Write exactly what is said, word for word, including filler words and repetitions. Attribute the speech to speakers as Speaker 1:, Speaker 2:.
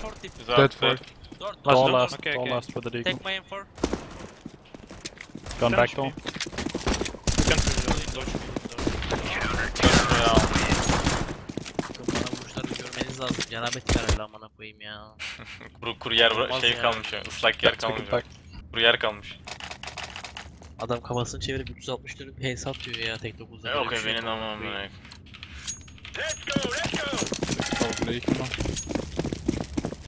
Speaker 1: four tip.
Speaker 2: He's
Speaker 3: Dead
Speaker 2: out
Speaker 3: for.
Speaker 2: dead.
Speaker 1: Door,
Speaker 4: Last
Speaker 1: door,
Speaker 4: all
Speaker 1: door.
Speaker 4: last,
Speaker 5: Okay,
Speaker 4: all
Speaker 5: okay.
Speaker 4: last for the deacon.
Speaker 1: Take my M four.
Speaker 4: Gun back
Speaker 5: Finish
Speaker 4: door.
Speaker 5: me. You can do dodge me.
Speaker 2: Ya.
Speaker 1: Bana vuruşları görmeniz lazım. Cenabet ver hele amına koyayım ya.
Speaker 2: Kuru, kuru yer
Speaker 1: Olmaz
Speaker 2: şey
Speaker 1: ya.
Speaker 2: kalmış ya. Islak yer
Speaker 4: Let's pick
Speaker 2: kalmış.
Speaker 4: it back.
Speaker 2: Kuru yer kalmış.
Speaker 1: Adam kafasını çevirip üç yüz altmış dönüp H S atıyor ya tek dokuzda.
Speaker 2: E,
Speaker 1: Böyle bir
Speaker 2: okey
Speaker 1: şey
Speaker 2: benim
Speaker 1: yok.
Speaker 2: amına koyayım.
Speaker 3: Probably deacon now.